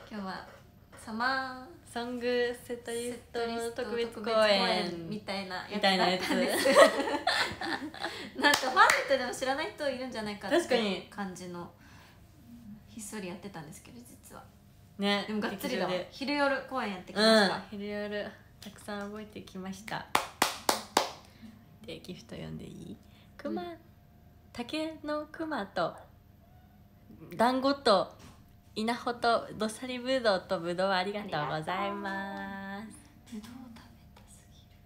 今日はサマーソングセットリスト特別公演みたいなやつみたいなやつだったんですなんかファンネットでも知らない人いるんじゃないかって確かに感じのひっそりやってたんですけど、実はね。 でもがっつりだわ。 劇場で昼夜公演やってきました、 昼夜たくさん覚えてきました。でギフト読んでいい？クマ、竹のクマと団子と稲穂とどっさりぶどうとぶどうありがとうございます。 ぶどう食べたすぎる。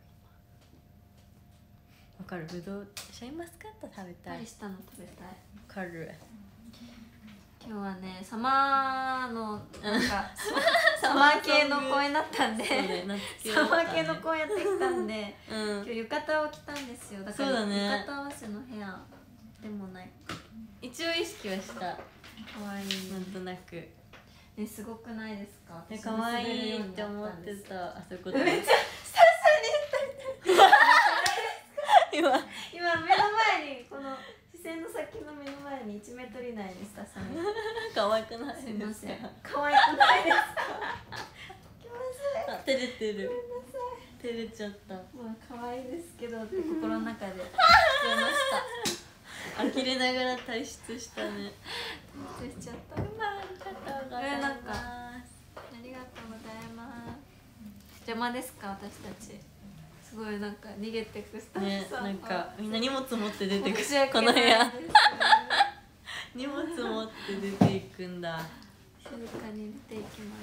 わかる。ぶどうシャインマスカット食べたい。 何したの食べたい。 わかる。 今日はねサマーのなんかサマー系の公演だったんで、サマー系の公演やってきたんで、今日浴衣を着たんですよ。だから浴衣合わせの部屋でもない。 一応意識はした。 可愛いなんとなくね、すごくないですか？ 可愛いって思ってた。あそこでめっちゃスタッフさんに言った今目の前にこの視線の先の目の前に1メートル以内にスタッフさんに可愛くないですか？ すいません、可愛くないですか？気まずい。 あ、照れてる。照れちゃった。 もう可愛いですけどって心の中で言いました。 呆れながら退出したね。 退出しちゃった。 ありがとうございます。 ありがとうございます。邪魔ですか私たち？すごいなんか逃げてくスタッフさん、 なんかみんな荷物持って出てくる。 この部屋荷物持って出ていくんだ。 静かに出ていきます。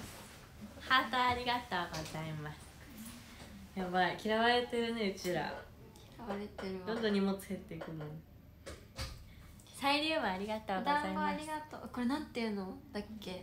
ハートありがとうございます。やばい、嫌われてるねうちら。 嫌われてるわ。 どんどん荷物減っていくもん。サイリウムありがとうございます。 ありがとう。これなんていうのだっけ？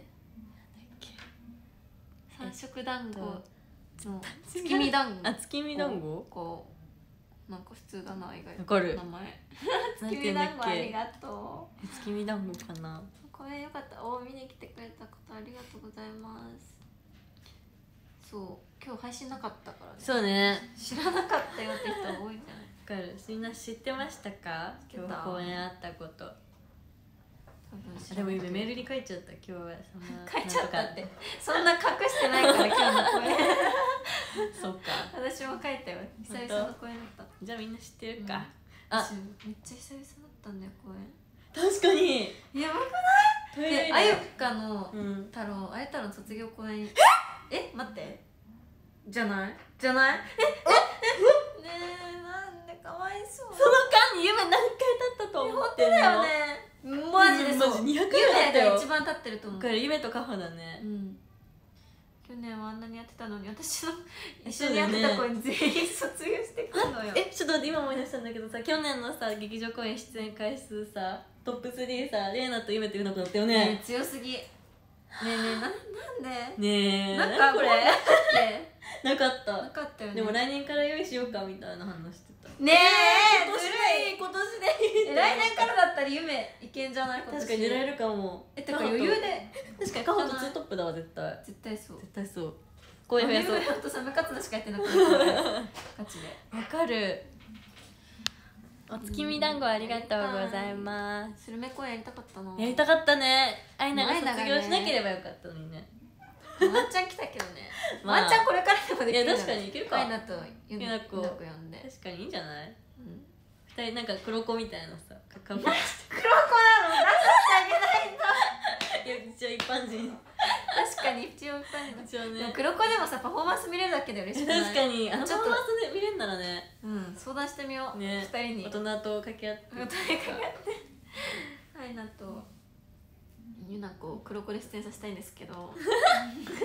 三色団子の月見団子。 あ、月見団子？ こうなんか普通だな意外と。 わかる。 名前。月見団子ありがとう。 月見団子かな。 これよかった。お見に来てくれたことありがとうございます。そう今日配信なかったからね。 そうね。 知らなかったよって人多いんじゃない？ わかる。みんな知ってましたか？今日公演あったこと。でも今メールに書いちゃった。今日はそんな書いちゃったってそんな隠してないから今日の公演そっか。 私も書いたよ。久々の公演だった。 じゃあみんな知ってるか。 あ、めっちゃ久々だったんだよ公演。 確かにやばくない？で、あゆかの太郎、あゆ太郎の卒業公演。え、待ってじゃない？じゃない？ねえ、なんでかわいそう。 その間に夢何回経ったと思ってんの？ 本当だよね。マジでそう。 マジ200回だったよ。 夢が一番経ってると思う。 夢とカホだね。 去年はあんなにやってたのに、私の一緒にやってた子に全員卒業してくるのよ。 ちょっと待って、今思い出したんだけどさ、去年のさ劇場公演出演回数さトップ3さ、レイナと夢とユナコだったよね。 強すぎ。ねえねえ、なんで？ ねえ、 なんかこれなかった。 なかったよね。 でも来年から用意しようかみたいな話してた。 ねえ、ずるい。 今年でいい。 来年からだったら夢いけんじゃない？ 確かに狙えるかも。 てか余裕で。 確かにカホと2トップだわ絶対。 絶対そう。 絶対そう。公演増やそう。 あとサムカツのしかやってなくて。ガチで。 わかる。お月見団子ありがとうございます。 スルメ公演やりたかったな。 やりたかったね。アイナが卒業しなければよかったのにね。 ワンチャン来たけどね。ワンチャンこれからでもできる。 いや確かにいけるか。 アイナとユナコ呼んで。 確かにいいんじゃない？二人なんか黒子みたいなさ。 黒子なの？出してあげないと。 いや一応一般人。 確かに一応一般人。 一応ね。 黒子でもさパフォーマンス見れるだけで嬉しくない？ 確かにあのパフォーマンスで見れるならね。 相談してみよう。二人に。 大人と掛け合って。 大人と掛け合って。アイナとユナコを黒子で出演させたいんですけど。きっと喜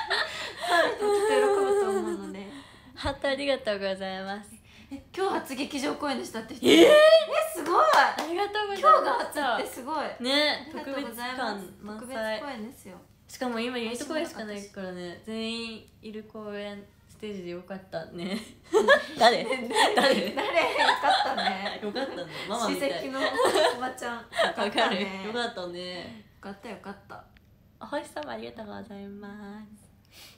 ぶと思うので。 ハートありがとうございます。 今日初劇場公演でしたって人。すごい。 ありがとうございます。 今日が初ってすごいね。特別感満載。 特別公演ですよ。 しかも今ユニット公演しかないからね、全員いる公演ステージでよかったね。誰よかったね。 よかったね。ママみたい。 親戚のおばちゃん。 わかる。よかったね。 よかったよかった。 お星様ありがとうございます。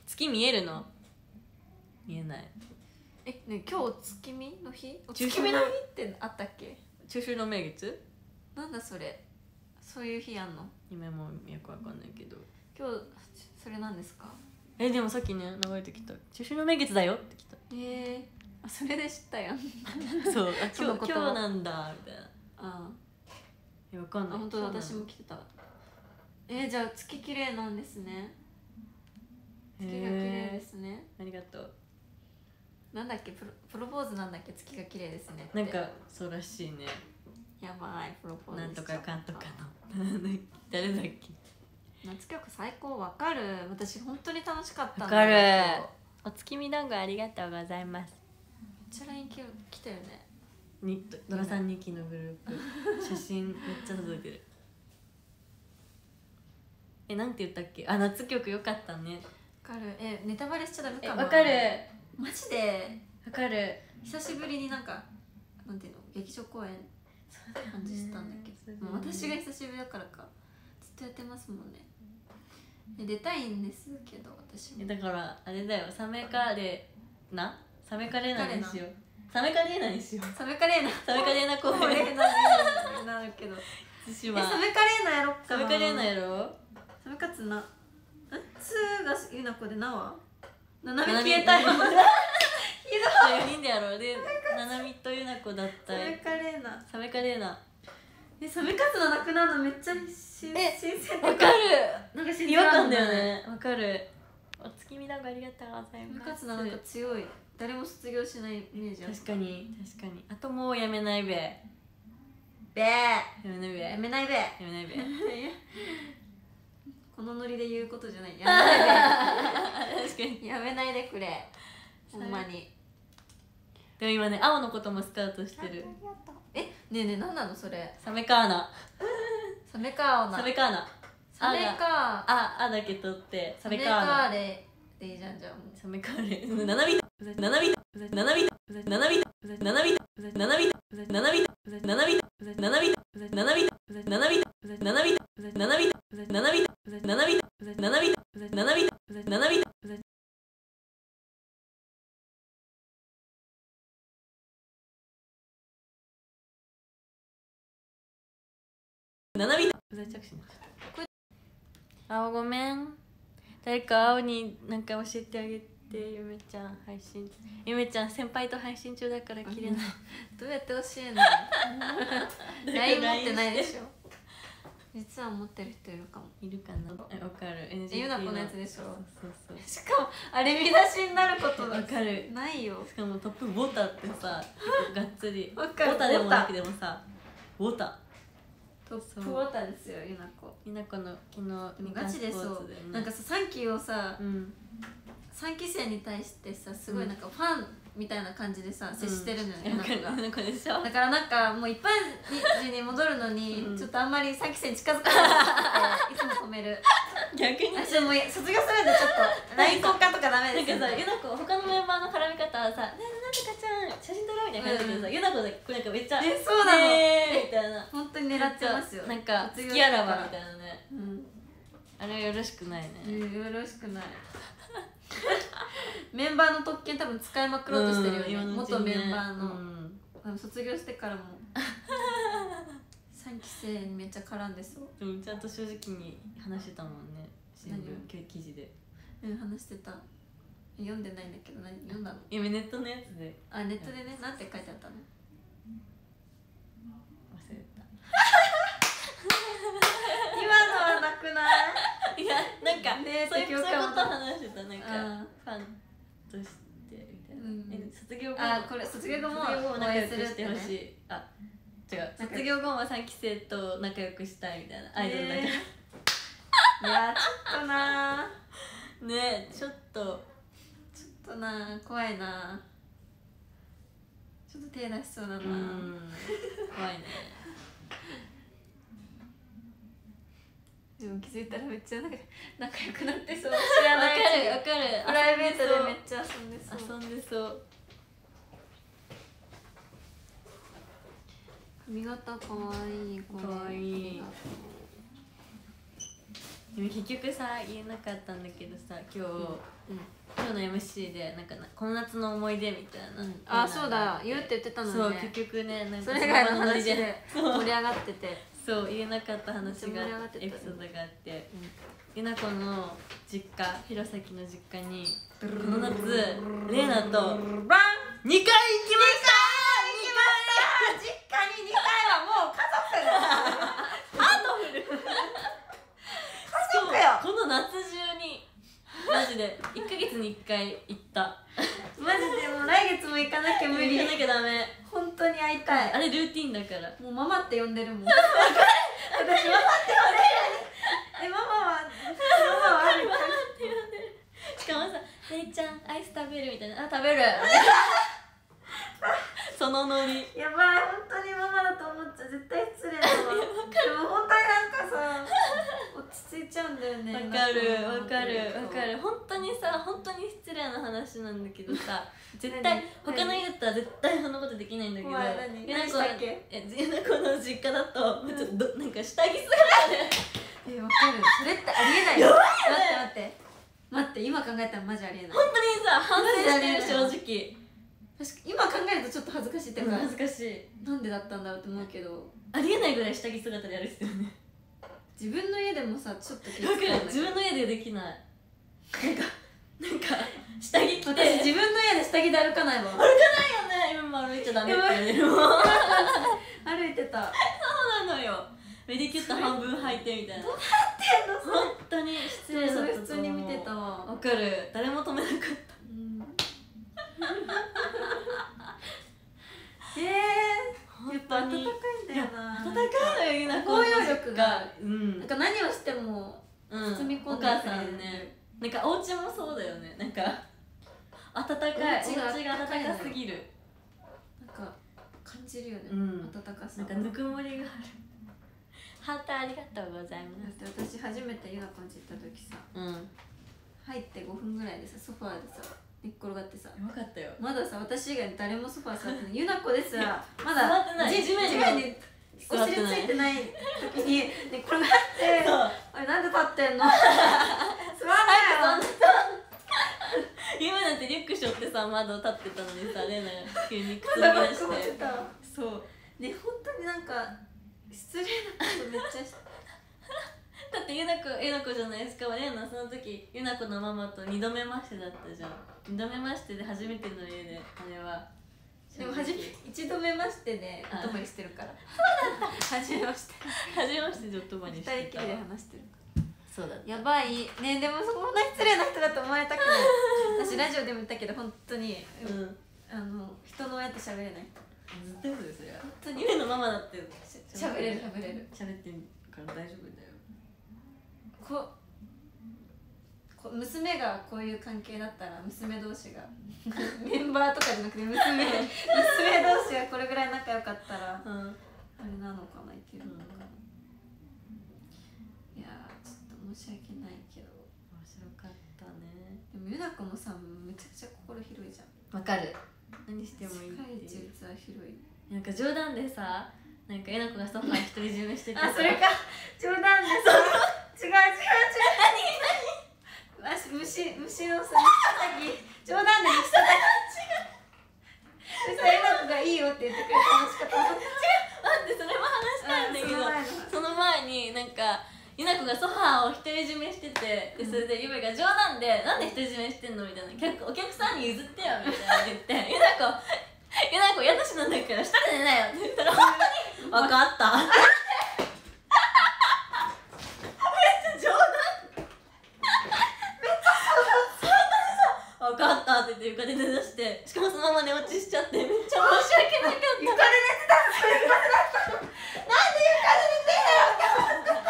月見えるの？見えない。 ね、今日月見の日？お月見の日ってあったっけ？ 中秋の名月？なんだそれ。そういう日やんの？ 今もよくわかんないけど。 今日それなんですか？ でもさっきね流れてきた「中秋の名月だよ」って来た。 あ、それで知ったやん。 そう、今日なんだみたいな。 あ分かんない。 本当だ、私も来てた。じゃあ月綺麗なんですね。月が綺麗ですね。 ありがとう。 なんだっけ、プロポーズなんだっけ、月が綺麗ですねって。 なんかそうらしいね。 やばい、プロポーズなんとかかんとかの誰だっけ。 夏曲最高。わかる。私本当に楽しかったんだ。 わかる。お月見団子ありがとうございます。 めっちゃ LINE 来たよね。 ドラさん2期のグループ写真めっちゃ届いてる。なんて言ったっけ。あ、夏曲よかったね。 わかる。ネタバレしちゃダメかな。 わかる。 マジでわかる。 久しぶりになんかなんていうの、劇場公演感じしたんだけど、もう私が久しぶりだからかずっとやってますもんね。出たいんですけど私も。 だからあれだよ、サメカレーナにしよう。サメカレーナにしよう。 サメカレーナ公演なるけど、 対馬サメカレーナやろっかな。 サメカレーナやろう。 サメカツなツがゆなこでなはななみ消えたよ。 4人でやろう。でななみとゆなこだったサメカレーナ。 サメカレーナ。 サメカツのなくなるのめっちゃ新鮮。 わかる。 なんか違和感だよね。わかる。お月見団子ありがとうございます。 サメカツなんか強い。誰も卒業しないイメージある。 確かに。あともうやめないべ。 やめないべ。このノリで言うことじゃない。やめないで。確かに。やめないでくれ。ほんまに。 でも今ね、青のこともスカウトしてる。 ねえねえ、なんなのそれ。 サメカーナ。 サメカーナ。 サメカーナ。 サメカー。 あだけ取ってサメカーレでいいじゃん、じゃあもう。 サメカーレ。7ビ7ビ7ビ7ビ7ビ7ビ7ビ7ビ7ビ7ビ7ビ7ビ7ビ7ビ7ビ7ビ7ビ7ビ7ビ青ごめん。誰か青になんか教えてあげて。ゆめちゃん配信。ゆめちゃん先輩と配信中だから切れない。 どうやって教えんの？ LINE 持ってないでしょ。実は持ってる人いるかも。 いるかな。わかる。 ゆなこのやつでしょ。 そうしかもあれ見出しになることわかる。 ないよ。 しかもトップボタってさ、がっつりボタでもなくてもさ、ボタトップウォーターですよ、ゆなこ。 ゆなこの昨日ガチでそう。なんかさ、3期をさ、3期生に対してさ、すごいなんかファンみたいな感じでさ、接してるのよ、ゆなこが。だからなんかもう一般人に戻るのにちょっとあんまり3期生に近づかないっていつも止める。 逆に私もう卒業するんでちょっと LINE 交換とかダメですよ。 なんかさ、ゆなこ他のメンバーの絡み方はさ「ねえなんとかちゃん写真撮ろう」みたいな感じだけどさ、ゆなこだけなんかめっちゃ「 そうなの」 みたいな。 本当に狙ってますよ。 なんか好きあらばみたいなね。あれはよろしくないね。 よろしくない。メンバーの特権多分使いまくろうとしてるよね、元メンバーの。卒業してからも3期生にめっちゃ絡んでそう。 でもちゃんと正直に話してたもんね、新聞記事で。 話してた。読んでないんだけど、何読んだの？ 今ネットのやつで。 あ、ネットでね。なんて書いてあったの？ 忘れた。 今のはなくない？ いや、なんかそういうこと話してた。なんかファンとしてみたいな。卒業後、 これ卒業後も仲良くしてほしい。あ、違う、卒業後も3期生と仲良くしたいみたいなアイドルだから。 いや、ちょっとなね、ちょっとな、怖いな。ちょっと手出しそうだな。怖いね。 でも気づいたらめっちゃ仲良くなってそう。知らない。 わかる。 プライベートでめっちゃ遊んでそう。髪型かわいい。 かわいい。でも結局さ、言えなかったんだけどさ、今日の MC でなんかこの夏の思い出みたいな。 あ、そうだ、言うって言ってたのね。 そう、結局ね、なんかそれ以外の話で盛り上がってて、 そう、言えなかった話がエピソードがあって、ゆなこの実家、弘前の実家にこの夏レイナと2回行きました実家に2回はもう家族だハートフル家族よ。 この夏中にマジで1ヶ月に1回行った。 マジでもう来月も行かなきゃ無理。 行かなきゃダメ。 本当に会いたい。 あれルーティンだから。 もうママって呼んでるもん。私ママって呼んでる。ママはある。 ママって呼んでる。しかもさ、レイちゃんアイス食べるみたいな。あ、食べる。そのノリ。 やばい、本当にママだと思っちゃう。絶対失礼だわ。でも本当になんかさ、落ち着いちゃうんだよね。 わかる。本当にさ、本当に失礼な話なんだけどさ、絶対他の家だったら絶対そんなことできないんだけど、 何したっけ？ ゆなこの実家だとちょっとなんか下着姿で。 わかる。それってありえないよ。待って、今考えたらマジありえない。 本当にさ、反省してる正直。 今考えるとちょっと恥ずかしいっていうか、 恥ずかしい。 なんでだったんだろうって思うけど、 ありえないぐらい下着姿でやるっすよね。 自分の家でもさ、ちょっと気分かる。自分の家でできない。なんか下着着て、 私自分の家で下着で歩かないわ。 歩かないよね。今も歩いちゃダメって言われるもん。 歩いてた。 そうなのよ。メディキュット半分履いてみたいな。 どうなってんのそれ。 本当に失礼だったと思う。 普通に見てたわ。 わかる。誰も止めなかった。 やっぱ温かいんだよな。 温かいのよ、ゆなこ。 包容力が、 なんか何をしても包み込んでお母さんね。なんかお家もそうだよね。なんか温かい。お家が温かすぎる。 なんか感じるよね。温かさ。 なんかぬくもりがある。ハートありがとうございます。 だって私初めてゆなこんち行った時さ、入って5分ぐらいでさ、ソファーでさ寝っ転がってさ、 よかったよ。まださ、私以外に誰もソファー座ってない。ゆなこですらまだ地面にお尻ついてない時に寝っ転がってあれなんで立ってんの座んなよ。 今なんてリュック背負ってさ、窓立ってたのにさ、レナが急に靴脱ぎ出して。そうね、本当になんか失礼なことめっちゃしてだってゆなこじゃないですか。レナその時ゆなこのママと2度目ましてだったじゃん。2度目ましてで初めての家で、あれはでも1度目ましてでお泊まりしてるから。初めましてでお泊まりしてた。 2人きりで話してる。 そうだった。 やばいね。でもそんな失礼な人だと思われたくない。私ラジオでも言ったけど本当に人の親と喋れない人。 ずっとそうですよ。本当にゆのママだって喋れる。 喋ってるから大丈夫だよ。 娘がこういう関係だったら、娘同士がメンバーとかじゃなくて娘同士がこれぐらい仲良かったら、あれなのかな、いけるのかな。いやちょっと申し訳ないけど面白かったね。 でもゆなこもさ、めちゃくちゃ心広いじゃん。 わかる。何してもいいっていう。 世界一器広い。 なんか冗談でさ、なんかえなこがソファー独り占めしててあ、それか。冗談でさ違う虫のさ、冗談で虫たたき。そしたらえなこがいいよって言ってくれた話し方。 待って、それも話したんだけど、その前になんかゆなこがソファーを独り占めしてて、でそれでゆめが冗談で「なんで独り占めしてんの?」みたいな「お客さんに譲ってよ」みたいな言って「ゆなこ家主なんだから下で寝なよ」って言ったら「本当に分かった」めっちゃ冗談分かったって言って床で寝だして、しかもそのまま寝落ちしちゃって、めっちゃ申し訳なかった。 床で寝てたの。それ床でだったの。なんで床で寝てんだよって思った。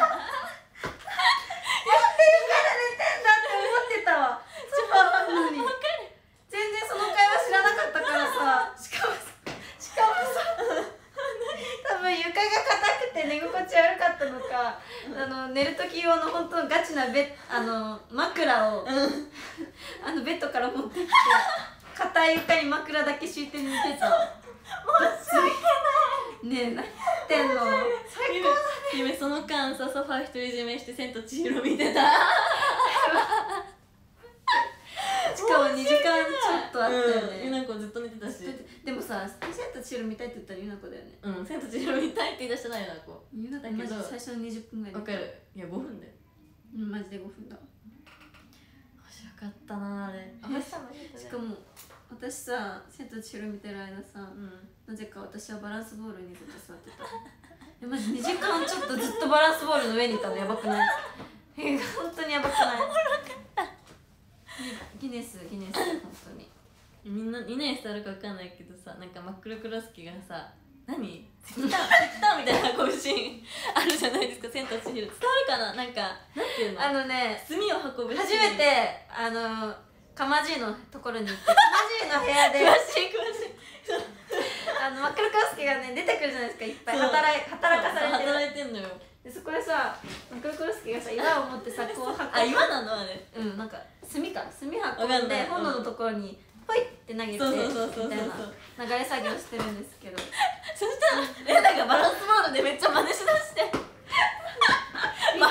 なんで床で寝てんだって思ってたわ。ソファーなのに全然その会話知らなかったからさ。しかもさ多分床が硬くて寝心地悪かったのか、寝る時用の本当のガチな枕をベッドから持ってきて、硬い床に枕だけ敷いて寝てた。申し訳ないねえ、何やってんの。最高だね。 夢その間さ、ソファー独り占めして千と千尋見てた。 しかも2時間ちょっとあったよね。 ゆなこずっと寝てたし。 でもさ、千と千尋見たいって言ったらゆなこだよね。 千と千尋見たいって言い出したらゆなこ。 ゆなこマジ最初の20分ぐらい。 わかる。いや5分だよ。 マジで5分だ。 たなあれ。 しかも私さ「千と千尋」見てる間さ、なぜか私はバランスボールにずっと座ってた。マジ2時間ちょっとずっとバランスボールの上にいたのやばくない？本当にやばくない？ギネス本当に。 みんな伝わるか分かんないけどさ、なんか真っ黒クロスケがさ何石炭みたいなこういうシーンあるじゃないですか。千と千尋伝わるかな。なんかなんていうの、炭を運ぶ初めてかまじいのところに行って、かまじいの部屋で詳しい真っ黒クロスケがね出てくるじゃないですか。いっぱい働かされてる。 働いてんのよ。 でそこでさ真っ黒クロスケがさ岩を持ってさこう運んで、 岩なのあれ。 なんか炭運んで炎のところにポイって投げてみたいな流れ作業してるんですけど、 そしたらレナがバランスボールでめっちゃ真似しだして見て動画撮って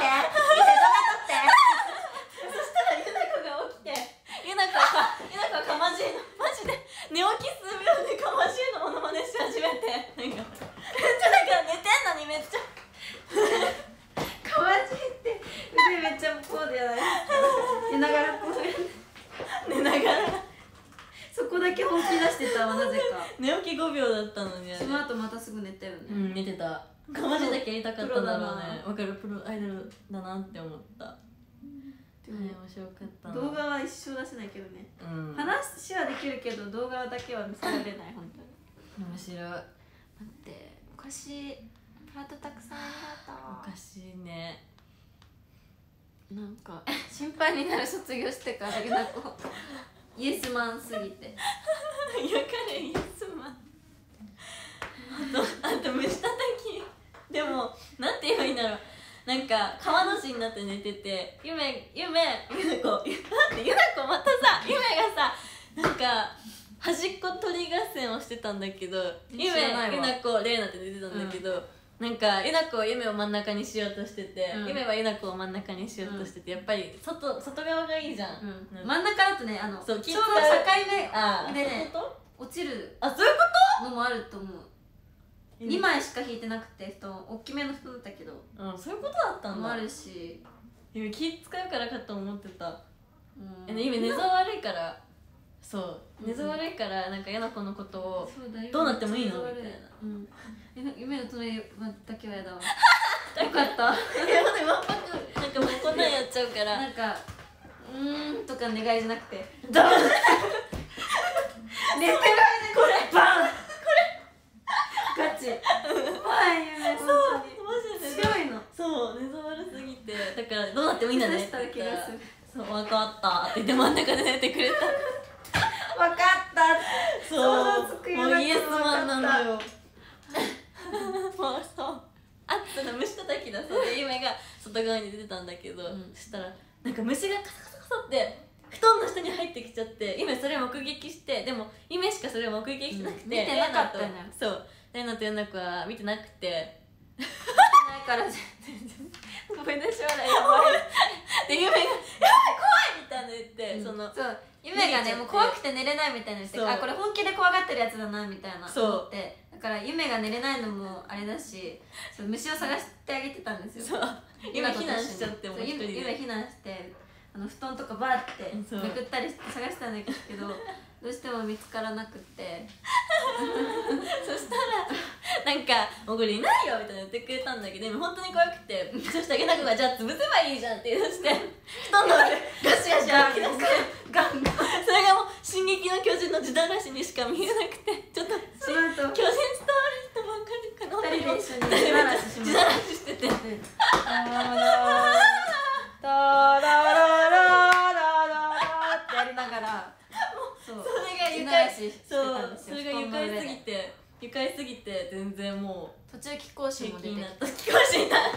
そしたらユナコが起きて、ユナコはかまじいのマジで寝起き数秒でかまじいのモノマネし始めて、なんかめっちゃなんか寝てんのにめっちゃかまじいって腕めっちゃこうじゃないですか。寝ながらこう寝ながらそこだけ本気出してたわ。なぜか寝起き5秒だったのに、 その後またすぐ寝たよね。 寝てた。かまじだけやりたかったんだろうね。わかる、プロアイドルだなって思った。面白かったな。 動画は一生出せないけどね、話はできるけど動画だけは見せられない。本当に面白い。待ってお菓子ハートたくさんありがとう。 おかしいね。 なんか心配になる。卒業してからユナコイエスマンすぎて。 よかれイエスマン。あと虫たたき。でもなんて言えばいいんだろう。なんか川の字になって寝てて、ユナコまたさ、ユメがさなんか端っこ取り合戦をしてたんだけど、ユナコレイナって寝てたんだけど、なんかユナコはユメを真ん中にしようとしてて、ユメはユナコを真ん中にしようとしてて、やっぱり外側がいいじゃん。 真ん中だとねちょうど境目でね落ちるのもあると思う。2枚しか引いてなくて大きめの布だったけど、 そういうことだったんだ。 もあるし、 気使うからかと思ってた。今寝相悪いから、そう寝相悪いからなんかヤナコのことをどうなってもいいのみたいな。 夢の隣だけはやだわ。よかった。 なんかもうこんなんやっちゃうからなんかとか願いじゃなくてドン寝てる間にこれバンガチ。怖い夢。 そうマジで強いの。 そう寝相悪すぎて、だからどうなってもいいんだねって言ったら、そう分かったって言って真ん中で寝てくれた。 分かったそうもうイエスマンなのよ。もうそうあとの虫たたきだそうで、夢が外側に出てたんだけど、そしたらなんか虫がカサカサカサって布団の下に入ってきちゃって、夢それを目撃して、でも夢しかそれを目撃してなくて、 見てなかったのよ。 そうレイナとユナコは見てなくてないから全然思い出し笑いやばい。 で夢が「やばい怖い!」みたいな言って、 そう夢がねもう怖くて寝れないみたいな言って、これ本気で怖がってるやつだなみたいな思って、だから夢が寝れないのもあれだし、虫を探してあげてたんですよ。 今避難しちゃって、もう一人で夢避難して布団とかバーってめくったりして探したんだけどどうしても見つからなくてそしたらなんか「もうこれいないよ」みたいな言ってくれたんだけど、今本当に怖くて、そしてあげなくが「じゃあ潰せばいいじゃん」って言い出して、布団の上でガシガシ歩き出してガンガンそれがもう「進撃の巨人」の地だらしにしか見えなくて、ちょっとその後巨人伝わる人ばっかりかな。 2人で一緒に地だらししま地だらししててタラララララってやりながら、 それが愉快それが愉快すぎて全然もう途中貴公子も出てきた。 貴公子いた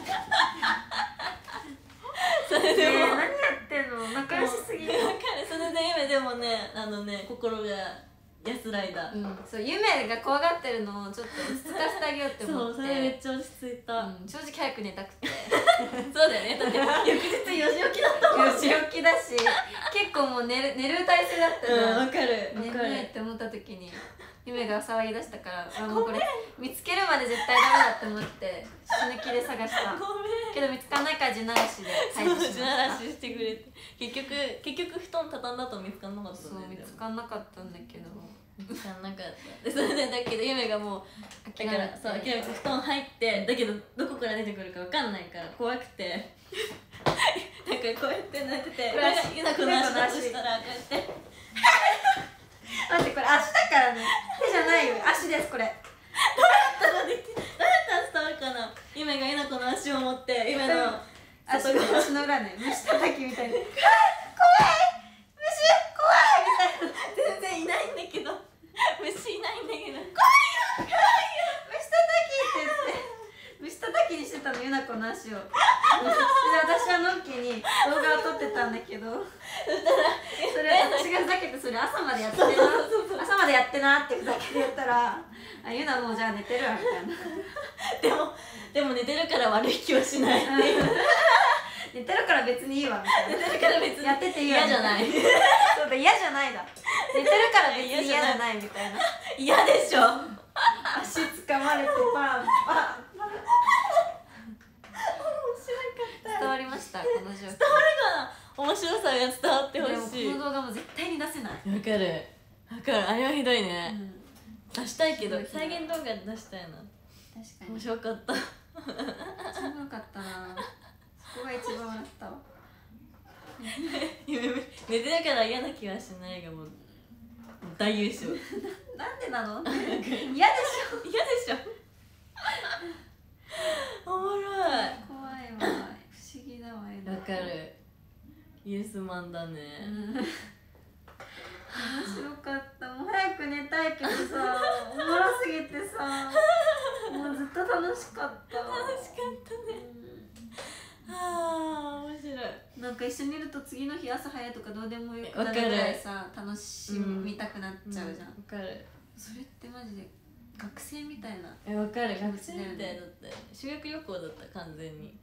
それでも何やってんの仲良しすぎる。 それで夢でもね心が安らいだ。 そう夢が怖がってるのをちょっと落ち着かせてあげようって思って。 そうそれめっちゃ落ち着いた。 正直早く寝たくてそうだよね。だって翌日4時起きだったもん。 4時起きだし結構もう寝る体勢だったの。 わかる眠いって思った時に夢が騒ぎ出したから、もうこれ見つけるまで絶対ダメだって思って死ぬ気で探したけど見つかんないから地ならしで退治しました。地ならししてくれて結局布団畳んだと見つかんなかったんだよね。 そう見つかんなかったんだけど見つかんなかったそれでだけど夢がもうだからそう諦めて布団入ってだけどどこから出てくるか分かんないから怖くてなんかこうやってなっててゆなこの足だとしたらこうやって待ってこれ足だからね手じゃないよ足ですこれどうやったら伝わるかな。夢がゆなこの足を持って夢の足の裏ね虫叩きみたいに怖い虫怖いみたいな全然いないんだけど虫いないんだけど怖いよ虫叩きって言って虫叩きにしてたのゆなこの足をで私はのんきに動画を撮ってたんだけどそれ私がふざけてそれ朝までやってな朝までやってなってふざけて言ったらあゆなもうじゃあ寝てるわみたいなでも寝てるから悪い気はしないっていう寝てるから別にいいわみたいな。 寝てるから別にやってていいわ嫌じゃないそうだ嫌じゃないだ寝てるから別に嫌じゃないみたいな嫌でしょ足掴まれてパンパン伝わりましたこの状況。 伝わるかな。面白さが伝わってほしい。 でもこの動画も絶対に出せない。 わかるあれはひどいね、出したいけど再現動画出したいな。 確かに面白かった一番良かったなそこが一番笑ったわ寝てるから嫌な気はしないがもう大優勝なんでなの嫌でしょ嫌でしょおもろい。 怖いわ不思議だわわかるイエスマンだね、 面白かった。もう早く寝たいけどさおもろすぎてさもうずっと楽しかった楽しかったね、あー面白い。 なんか一緒にいると次の日朝早いとかどうでもよくなるぐらいさ楽しみたくなっちゃうじゃん、 わかる。 それってマジで学生みたいな。 わかる学生みたいだったよ。修学旅行だった完全に。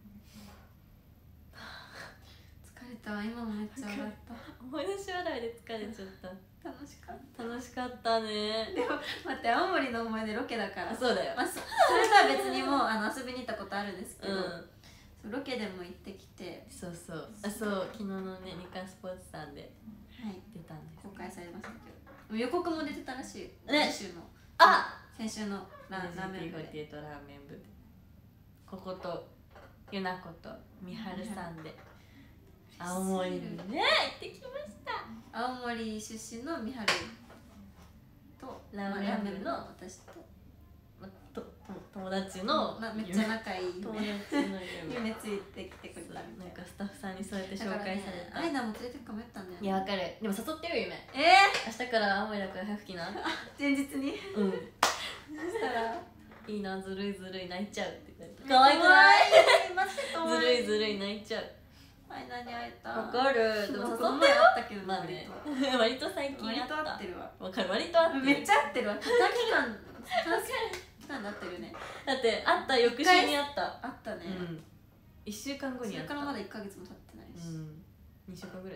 疲れたわ今もめっちゃ笑った思い出し笑いで疲れちゃった楽しかった楽しかったね。 でも待って青森の思い出ロケだからそうだよ、 まあ、それとは別にも遊びに行ったことあるんですけど、そうロケでも行ってきてそう昨日のね日刊スポーツさんで出たんです、 公開されましたけど予告も出てたらしいね先週の先週のラーメン部でラーメン部でこことゆなことみはるさんで青森にね行ってきました。 青森出身のみはるとラーメン部の私と友達のめっちゃ仲いい友達の夢ついてきてくれたみたいな。 なんかスタッフさんにそうやって紹介された。 アイナも連れてくかもやったんだよね。 いやわかる。でも誘ってよ夢。明日から青森だから早く来な。 前日にそしたらいいなずるい泣いちゃうって言ってかわいくないずるい泣いちゃう。 アイナに会えた。 わかる。でも誘ってよ。 ったけどまあね。割と最近割と合ってるわ。 わかる割と合ってる。 めっちゃ合ってるわ。短期間だってるよね。 だって会った翌週に会った。 あったね。 1週間後に会った。 それからまだ1ヶ月も経ってないし。 2週間ぐらい。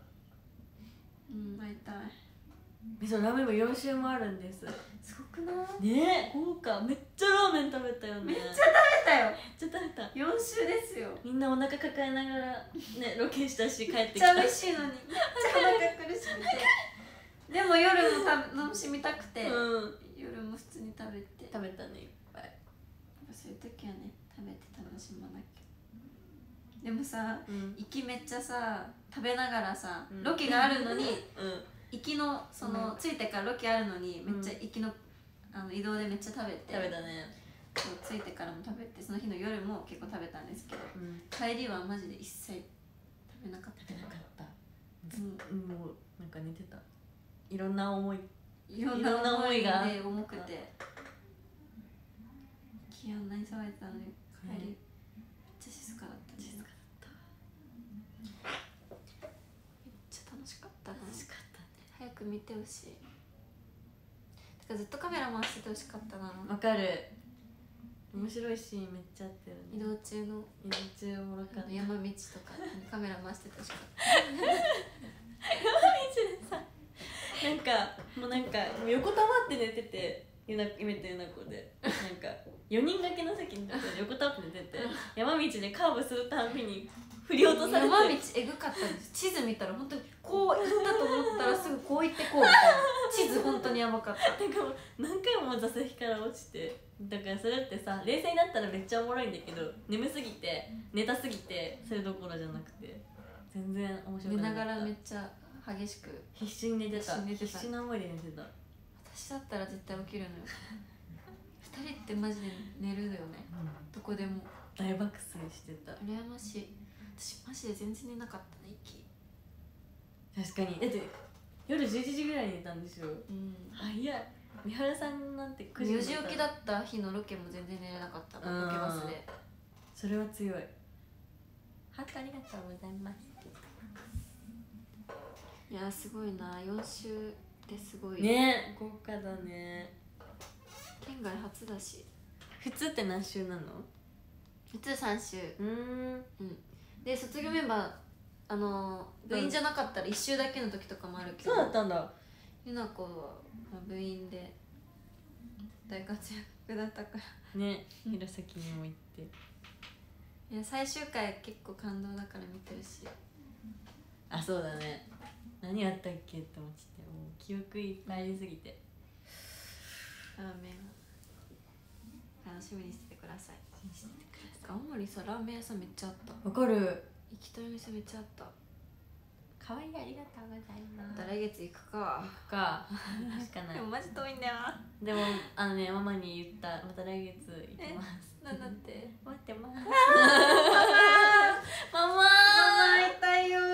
会いたい。 そうラーメン部4週もあるんです。 すごくないねえ豪華。めっちゃラーメン食べたよね。 めっちゃ食べたよ。 めっちゃ食べた。 4週ですよ。 みんなお腹抱えながらねロケしたし帰ってきた。めっちゃ美味しいのにめっちゃお腹苦しくてでも夜も楽しみたくて、夜も普通に食べたねいっぱい。 そういう時はね食べて楽しまなきゃ。でもさ、行きめっちゃさ食べながらさ、ロケがあるのに行きのその着いてからロケあるのにめっちゃ行きの移動でめっちゃ食べて。 食べたね。 着いてからも食べてその日の夜も結構食べたんですけど、帰りはマジで一切食べなかった。もうなんか寝てた。いろんな思いが重くて気温何騒いでたのに帰りめっちゃ静かだった。めっちゃ楽しかったね。早く見てほしい。てかずっとカメラ回しててほしかったな。 わかる。面白いシーンめっちゃあったよね。 移動中おもろかった。山道とかにカメラ回しててほしかった。 山道でさなんか横横たわって寝てて、夢とゆな子でなんか4人掛けの席に横たわって寝てて山道でカーブするたんびに振り落とされて、 山道えぐかったんです。地図見たら本当にこう行ったと思ったらすぐこう行ってこうみたいな地図本当にやばかった。 なんかもう何回も座席から落ちて、だからそれってさ冷静になったらめっちゃおもろいんだけど、眠すぎて寝たすぎてそれどころじゃなくて全然面白くなかった。 寝ながらめっちゃ激しく必死に寝てた。 必死な思いで寝てた。 私だったら絶対起きるのよ2人ってマジで寝るのよね、どこでも。 大爆睡してた。 羨ましい。私マジで全然寝なかったね、息。 確かに。だって夜11時ぐらいに寝たんですよ。早い。三原さんなんて 4時起きだった日のロケも全然寝れなかった、ロケバスで。 それは強い。ハートありがとうございます。 いやすごいな、4週ってすごいね。豪華だね。 県外初だし。 普通って何週なの？ 普通3週。で卒業メンバー部員じゃなかったら1週だけの時とかもあるけど。 そうだったんだ。 ゆな子は部員で大活躍だったからね。弘前にも行って、 いや最終回結構感動だから見てるし。 あ、そうだね。何やったっけって思ってて、もう記憶いっぱいありすぎて。 ラーメン楽しみにしててください。青森さ、ラーメン屋さんめっちゃあった。 わかる。 行きたいお店めっちゃあった。 かわいい、ありがとうございます。 来月行くか。 しかない。 でもマジ遠いんだよ。 でもママに言った。また来月行きます。 なんだって待ってます。 ママ会いたいよ。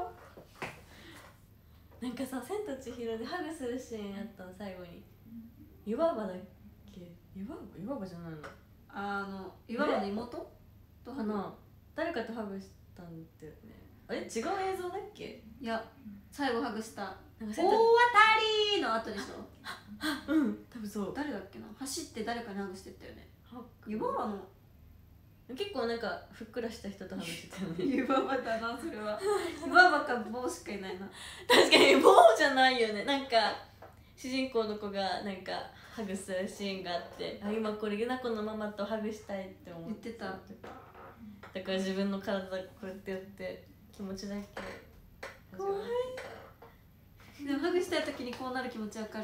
なんかさ、千と千尋でハグするシーンあったの、最後に。湯婆婆だっけ？湯婆婆じゃないの？ 湯婆婆の妹とかな。誰かとハグしたんだよね。あれ違う映像だっけ？ いや、最後ハグした大当たりの後でしょ。 多分そう。 誰だっけな、走って誰かにハグしてったよね。湯婆婆の結構なんかふっくらした人とハグしてたよね。 湯婆婆だな、それは。湯婆婆か坊しかいないな。 確かに坊じゃないよね。なんか主人公の子がなんかハグするシーンがあって、あ、今これゆな子のママとハグしたいって思って言ってた。 だから自分の体こうやってやって気持ちだけ。 かわいい。でもハグしたい時にこうなる気持ちわかる。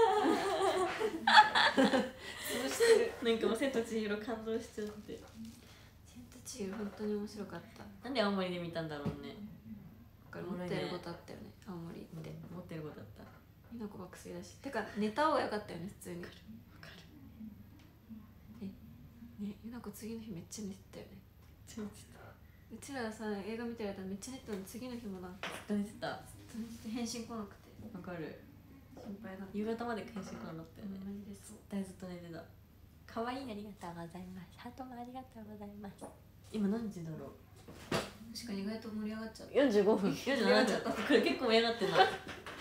潰してる。 なんかもう千と千尋感動しちゃって。 千と千尋本当に面白かった。 なんで青森で見たんだろうね。 持ってることあったよね、青森って。 持ってることあった。 みなこ爆睡だし。てか寝た方がよかったよね、普通に。わかる。ね、ゆなこ次の日めっちゃ寝てたよね。うちらさ、映画見てる間めっちゃ寝てたのに、次の日もなんかずっと寝てた。 返信来なくて。 わかる。 心配だった。 夕方まで返信来なかったよね。 マジでそう。 絶対ずっと寝てた。可愛い、ありがとうございます。ハートもありがとうございます。今何時だろう。 確かに意外と盛り上がっちゃった。 45分。47分。これ結構盛り上がってんな。 疲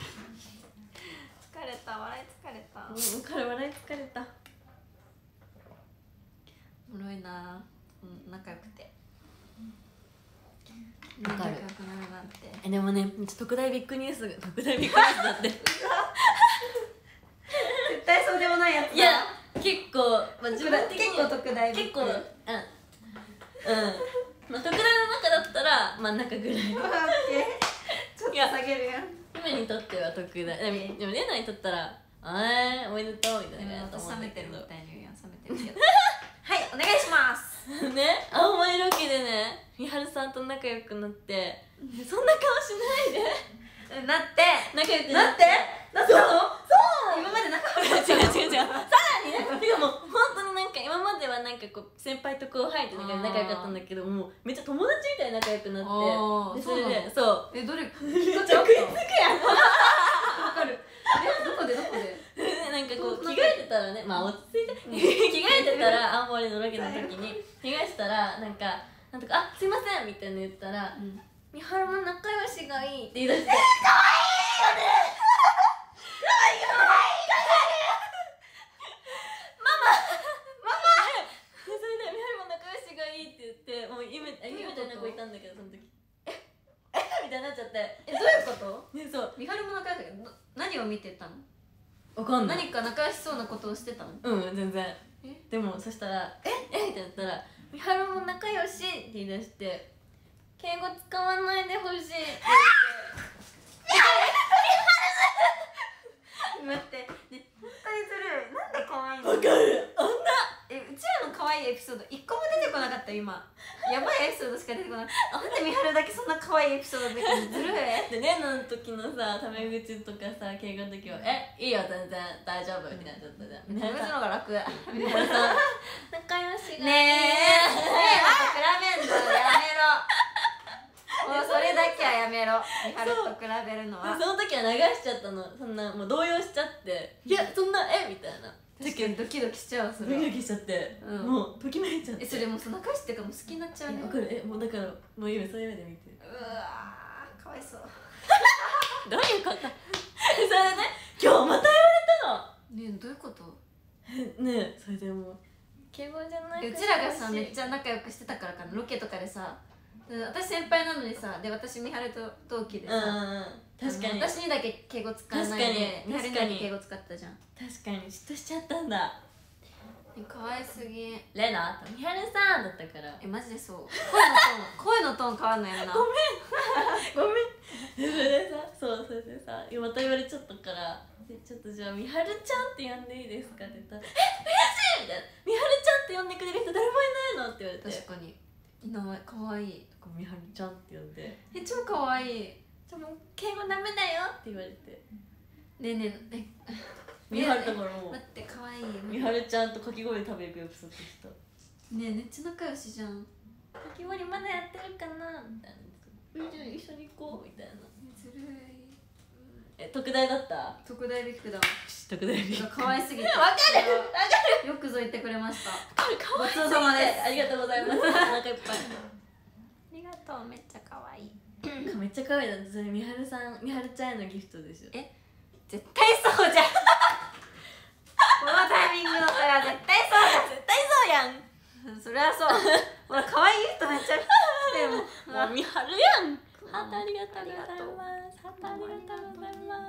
れた、笑い疲れた。 笑い疲れた。 おもろいな、仲良くて。 わかる。 仲良くなるなんて。 でもね、特大ビッグニュースだって。絶対そうでもないやつだ。 いや、結構、自分的に結構特大結構、特大の中だったら真ん中ぐらい。 ちょっと下げるやん。 姫にとっては特大。でもレナにとったらおめでとうみたいなと思うんだけど。 冷めてるみたいに言うやん。冷めてるけど。はい、お願いします。 ね、青森ロケでね、みはるさんと仲良くなって、そんな顔しないで。 なって仲良くなってなったの？そう今まで仲良く違う。さらにね、てかもう本当になんか今まではなんかこう先輩と後輩って仲良かったんだけど、もうめっちゃ友達みたいに仲良くなって、でそれでそうどれめっちゃ食いつくやん。 わかる。どこでなんかこう着替えてたらね、まあ落ち着いて着替えてたら青森のロケの時に着替えてたらなんとかあ、すいませんみたいな言ったら、みはるも仲良しがいいって言い出して、かわいいよね。それでみはるも仲良しがいいって言って、もうゆめちゃんの子いたんだけど、その時みたいになっちゃって、 どういうこと？ ね、そう、 みはるも仲良しが何を見てたの？ わかんない。 何か仲良しそうなことをしてたの？ 全然。でもそしたら「えってなったら「みはるも仲良し」って言い出して「敬語使わないでほしい」って待ってね、本当にずるい。なんで可愛いの？ わかる。あんなうちらの可愛いエピソード一個も出てこなかった今。やばいエピソードしか出てこない。なんでみはるだけそんな可愛いエピソード出てくるの？ずるい。 でねの時のさタメ口とかさ敬語の時は「いいよ全然大丈夫」みたいなちょっとじゃん。 みはるのが楽。 みはるさん仲良しがねえ比べんのやめろ。もうそれだけはやめろ。みはると比べるのは。 その時は流しちゃったの。そんなもう動揺しちゃって「いやそんなみたいな。 確かにドキドキしちゃう。それドキドキしちゃって、もうときめいちゃって。 それもうその仲良しっていうかもう好きになっちゃうね。 わかる。もうだからもう今そういう目で見て。 うわーかわいそう。 どういうこと？それでね今日また言われたの。 ねえどういうこと？ ねえそれでもう敬語じゃない。 うちらがさめっちゃ仲良くしてたからかな。ロケとかでさ、私先輩なのにさ、で私みはると同期でさ、 確かに私にだけ敬語使わないでみはるにだけ敬語使ったじゃん。 確かに嫉妬しちゃったんだ。 かわいすぎ。 レナとみはるさんだったから。 マジでそう。声のトーン変わんないよな。 ごめんそれでさそれでさまた言われちゃったからちょっとじゃあみはるちゃんって呼んでいいですかって言ったら「悔しい!」みたいな「みはるちゃんって呼んでくれる人誰もいないの?」って言われて。 確かに名前かわいい。 みはるちゃんって呼んで超かわいい。 じゃもう敬語ダメだよって言われて。 ねえねえみはるだからもう待ってかわいい。 みはるちゃんとかき氷食べ行くエピソードした。 ねえめっちゃ仲良しじゃん。 かき氷まだやってるかなみたいな。じゃあ一緒に行こうみたいな。 ずるい。 特大だった？ 特大ビッグだ。 特大ビッグ可愛すぎて。 わかるよくぞ言ってくれました。 ごちそうさまです。 ありがとうございます。お腹いっぱい。 ありがとう。めっちゃ可愛い。 めっちゃ可愛いだって。それみはるちゃんへのギフトでしょ。 絶対そうじゃん。このタイミングのそれは絶対そうじゃん。 絶対そうやん。 それはそう。ほら可愛い人めっちゃ来てもうみはるやん。ハートありがとうございます。ハートありがとうございます。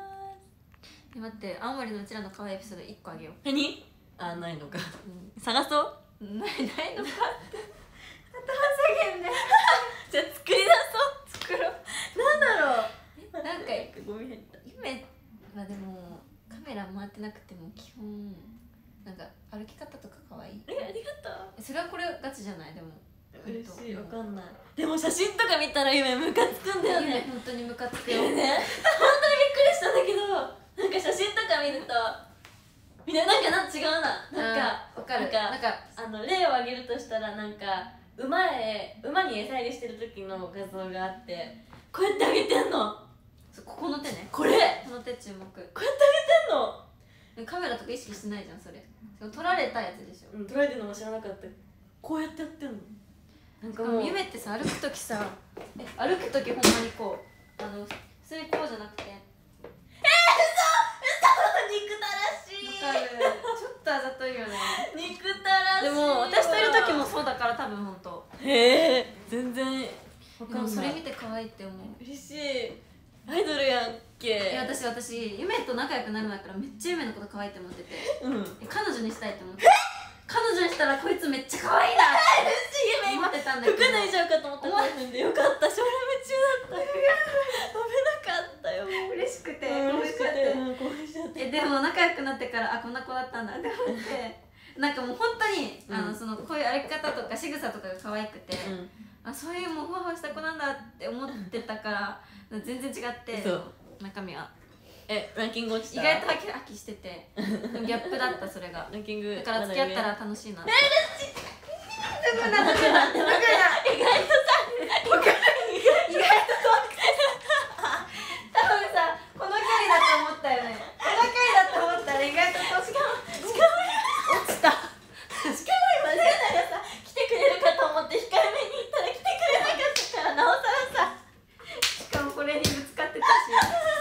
待って、青森のうちらの可愛いエピソード1個あげよう。 何？ないのか。探そう。 ないのかって。頭下げんで。 じゃあ作り出そう。 作ろう。 なんだろう。 なんかゴミ入った。 夢はでもカメラ回ってなくても基本なんか歩き方とか可愛い。 ありがとう。 それはこれガチじゃない？でも嬉しい。わかんない。でも写真とか見たら夢ムカつくんだよね。 本当にムカつくよ。 ね、本当にびっくりしたんだけど、なんか写真とか見るとみんななんか違うな。なんかわかる。 なんか例を挙げるとしたらなんか馬に餌入りしてる時の画像があって、こうやってあげてんの。 ここの手ね。 これこの手注目。こうやってあげてんの。 カメラとか意識してないじゃんそれ。撮られたやつでしょ。 撮られてるのも知らなかった。こうやってやってんの。なんかもう夢ってさ歩く時さ歩く時ほんまにこう普通にこうじゃなくて憎たらしい。 わかる。ちょっとあざといよね。 憎たらしい。 でも私といる時もそうだから多分ほんと。 へえ全然わかんない。 それ見て可愛いって思う。 嬉しい。アイドルやんけ。 私夢と仲良くなる前からめっちゃ夢のこと可愛いって思ってて、彼女にしたいって思って。彼女にしたらこいつめっちゃ可愛いなって思ってたんだけど、 服脱いじゃうかと思ったら大変でよかった。少年夢中だった。飛べなかったよ。 嬉しくて興奮しちゃって。 でも仲良くなってからこんな子だったんだって思ってなんかもう本当にこういう歩き方とか仕草とかが可愛くて、そういうもうふわふわした子なんだって思ってたから全然違って中身はランキング落ちた。 意外とハキしててギャップだったそれが。 ランキングだから付き合ったら楽しいなって。意外とさ多分さこの距離だと思ったよね。この距離だと思ったら意外と落ちた。 しかも今レナがさ来てくれるかと思って控えめに言ったら来てくれなかったからなおさらさ。 しかもこれにぶつかってたし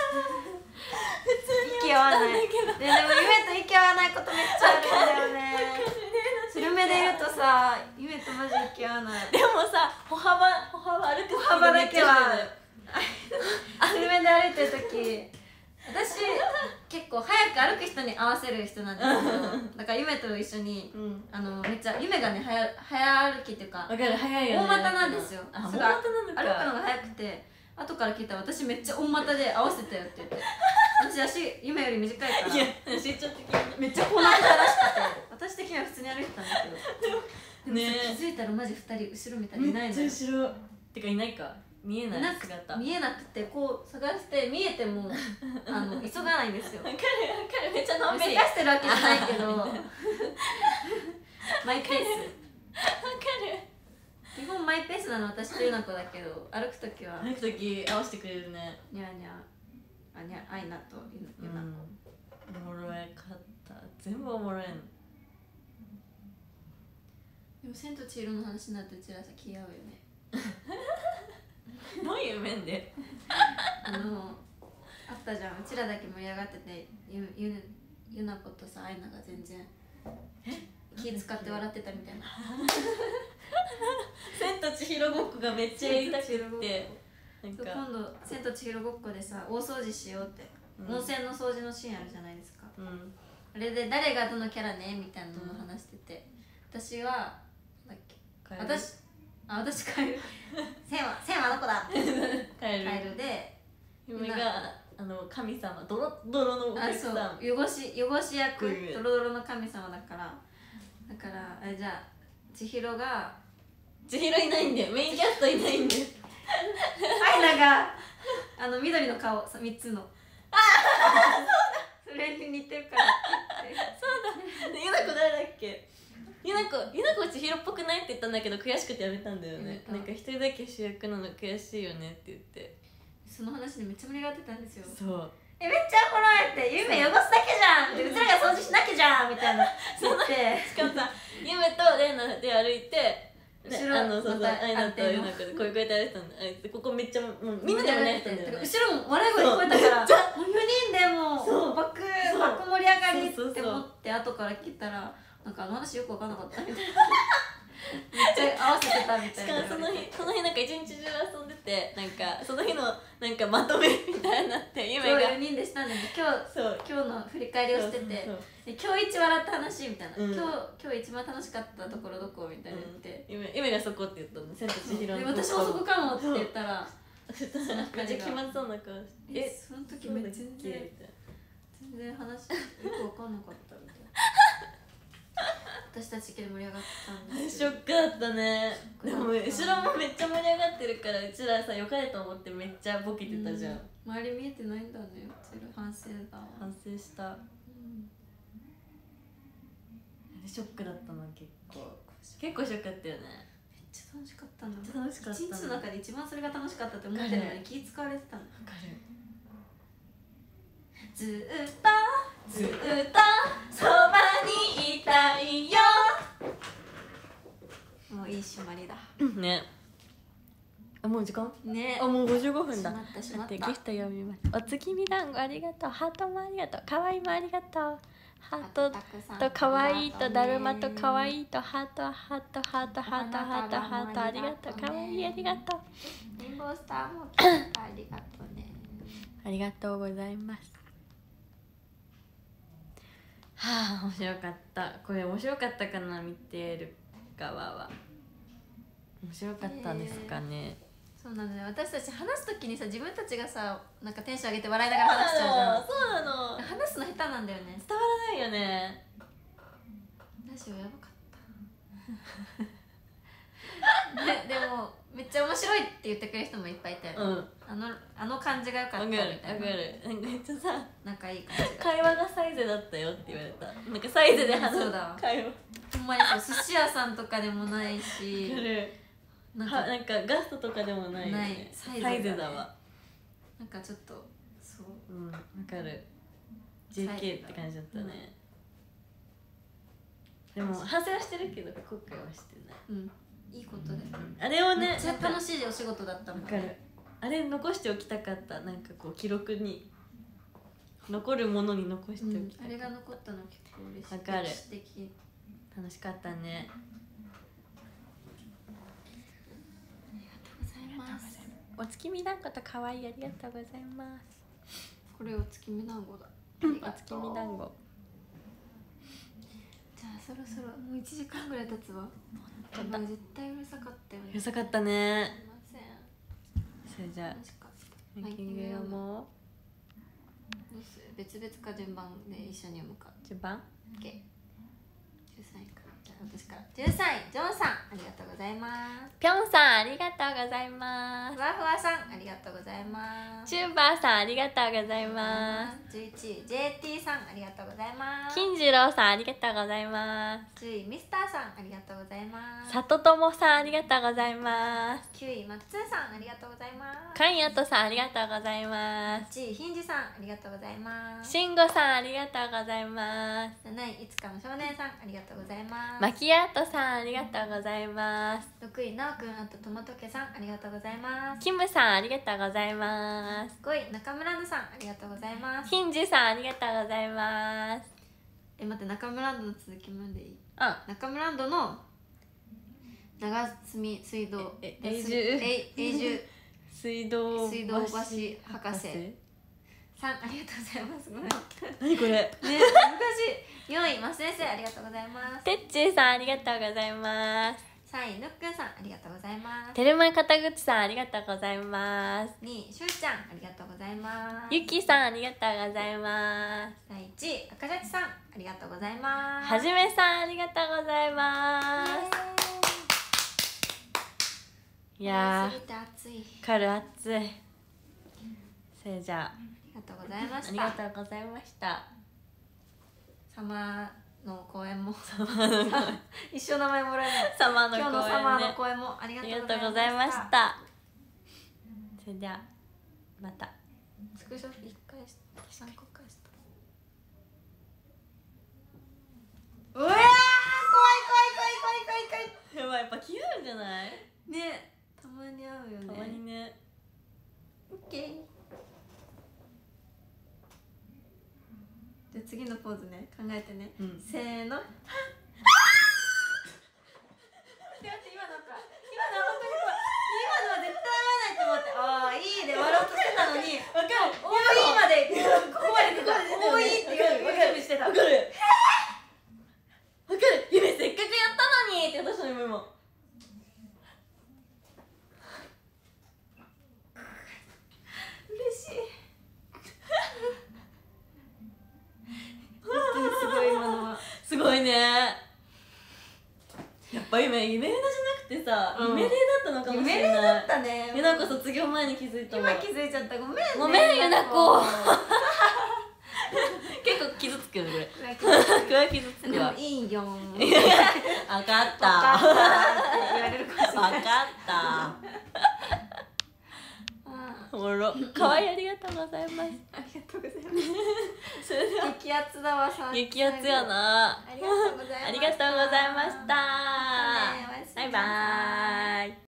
息合わない。でも夢と息合わないことめっちゃあるんだよね。スルメでいるとさ夢とマジ息合わない。 でもさ歩幅歩く歩幅だけはスルメで歩いてる時私結構早く歩く人に合わせる人なんですけどだから夢と一緒に、めっちゃ夢がね早歩きっていうかわかる、早いよね、 大股なんですよ。 大股歩くのが早くて後から聞いたら私めっちゃ大股で合わせたよって言って私足夢より短いからいや身長的にめっちゃこうなってたらしくて私的には普通に歩いてたんですけどね気づいたらマジ2人後ろ見たらいないのよ。 めっちゃ後ろてかいないか、見えない姿見えなくてこう探して見えても急がないんですよ。 わかるめっちゃのんびり急がしてるわけじゃないけどマイペース。 わかる基本マイペースなの私とゆな子だけど歩くときは歩くとき合わせてくれるね。 にゃーにゃーにゃアイナとゆな子、 おもろいかった、全部おもろいの。 でも千と千尋の話になってうちらさ気合うよねどういう面であったじゃん、うちらだけ盛り上がっててゆな子とさアイナが全然気使って笑ってたみたいな千と千尋ごっこがめっちゃやりたくってなんか今度千と千尋ごっこでさ大掃除しようって、温泉の掃除のシーンあるじゃないですか、あれで誰がどのキャラねみたいなのを話してて、私はなんだっけ、私カエル千はどこだカエルで夢が神様、ドロドロのお客さん、 汚し役、ドロドロの神様だからじゃあ千尋が千尋いないんでメインキャストいないんでアイナが緑の顔3つのそれに似てるからってそうだ、ゆな子誰だっけ、ゆな子千尋っぽくないって言ったんだけど悔しくてやめたんだよね。なんか一人だけ主役なの悔しいよねって言って、 その話でめっちゃ盛り上がってたんですよ。 そうめっちゃおもろいって、夢汚すだけじゃんってうちらが掃除しなきゃじゃんみたいな言ってしかもさ、夢とレイナで歩いて後ろそうアイナとユナコでこういう声で歩いてたんで、ここめっちゃもうみんなで盛り上がってたんだよね。 後ろも笑い声聞こえたから4人でもうバック盛り上がりって思って後から聞いたらなんか話よく分かんなかったみたいなめっちゃ合わせてたみたいな。 しかもその日なんか一日中遊んでて、なんかその日のなんかまとめみたいになって夢が 4人でしたんで今日の振り返りをしてて、今日一笑った話みたいな、今日一番楽しかったところどこみたいな言って、 夢がそこって言ったの、千と千尋の私もそこかもって言ったらめっちゃ気まずそうな顔して、 その時めっちゃ全然話よく分かんなかったみたいな私たちで盛り上がってたんですショックだったね。でも後ろもめっちゃ盛り上がってるからうちらさよかれと思ってめっちゃボケてたじゃん、 周り見えてないんだね。うちら反省だわ。 反省した、ショックだったの結構ショックだったよね。 めっちゃ楽しかったの。 めっちゃ楽しかった一日の中で一番それが楽しかったって思ってるのに気使われてたの。 わかる。 ずっとそばにいたいよ。もういい締まりだね。もう時間ね。 もう55分だ。 しまったギフト読みます。お月見団子ありがとう、ハートもありがとう、かわいいもありがとう、ハートとかわいいとだるまとかわいいとハートありがとう、かわいいありがとう、 レインボースターも来たありがとうね。 ありがとうございます。はあ、面白かった。これ面白かったかな、見てる側は。面白かったんですかね。 そうなのよ。私たち話すときにさ、自分たちがさ、なんかテンション上げて笑いながら話しちゃうじゃん。 そうなの。 話すの下手なんだよね。 伝わらないよね。 ラジオやばかったでもめっちゃ面白いって言ってくれる人もいっぱいいたよ、あの感じが良かったみたいな。 わかる。なんかめっちゃさ、 仲いい感じが。 会話がサイズだったよって言われた。なんかサイズで話す会話。 ほんまにそう、寿司屋さんとかでもないし、 なんかガストとかでもないよね。サイズだわ。 なんかちょっとそう。 わかる。JK って感じだったね。でも反省はしてるけど後悔はしてない。 いいことで。 あれをね、 めっちゃ楽しいお仕事だったもん。 わかる。あれ残しておきたかった。なんかこう記録に残るものに残しておきたい。 あれが残ったの結構嬉しい。 わかる。 歴史的。 楽しかったね。 ありがとうございます。 お月見団子と可愛いありがとうございます。 これお月見団子だ。 お月見団子。 じゃあそろそろもう1時間ぐらい経つわ。絶対うるさかったよね。 うるさかったね。 すいません。 それじゃあランキング読もう。 どうする？別々か順番で一緒に読むか。 順番 OK。13位から。じゃあ私から。13位ジョンさん、ありがとうございます。 ぴょんさんありがとうございます。 ふわふわさん、ありがとうございます。 チューバーさんありがとうございます。 11位 JT さん、ありがとうございます。 金次郎さんありがとうございます。 10位ミスターさん、ありがとうございます。 里友さんありがとうございます。 9位マッツーさん、ありがとうございます。 かんやとさんありがとうございます。 8位ヒンジさん、ありがとうございます。 しんごさんありがとうございます。 7位いつかの少年さん、ありがとうございます。 マキアートさんありがとうございます。 6位なおくんあとトマト家さん、ありがとうございます。 キムさんありがとうございます。 5位中村アンドさん、ありがとうございます。 ヒンジさんありがとうございます。 待って、中村アンドの続きまでいい？ うん。 中村アンドの長住水道永住水道橋博士さん、ありがとうございます。ごめん。 何これね、難しい。4位マス先生、ありがとうございます。 てっちーさんありがとうございます。 3位ぬっくんさん、ありがとうございます。 てるまえかたぐちさんありがとうございます。 2位しゅうちゃん、ありがとうございます。 ゆきさんありがとうございます。 第1位赤シャチさん、ありがとうございます。 はじめさんありがとうございます。いやー、暑い。 春暑い。それじゃあありがとうございました。 ありがとうございました。 サマーの公演も一生名前もらえない。 サマーの公演ね、 今日のサマーの公演もありがとうございました。 それではまた。 スクショ1回して3個返した。うわー、怖い怖い怖い怖い怖い怖い。 やばい、やっぱ気合うんじゃない？ ね、たまに会うよね。 たまにね。 オッケー。じゃあ次のポーズね、考えてね。せーの。待って待って、今の本当に怖い。今のは絶対合わないと思って、ああいいで笑おうとしてたのに、わかる。おーいまでここまで来た。おーいっていう準備してた。わかる。 わかる。夢せっかくやったのにって私の夢も。 嬉しい。すごい今のは。 すごいね。やっぱ今夢枝じゃなくてさ、夢霊だったのかもしれない。 夢霊だったね。 ゆなこ卒業前に気づいたわ。 今気づいちゃった。ごめんね。 ごめんゆなこ。結構傷つくよねこれ。これは傷つくわ。 でもいいよ。わかった。 って言われるかもしれない。 わかった。おもろ。可愛い、ありがとうございます。 ありがとうございます。それでは激アツだわさ。 激アツやな。 ありがとうございます。 ありがとうございました。バイバイ。